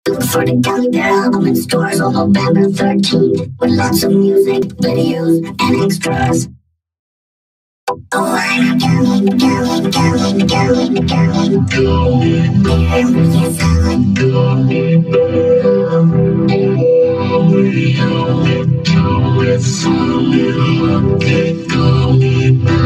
Look for the Gummy Bear album in stores on November 13th with lots of music, videos, and extras. Oh, I'm a gummy, gummy, gummy, gummy, gummy, gummy bear. Yes, I'm a gummy bear. Yummy, yummy, yummy, solid, lucky gummy bear.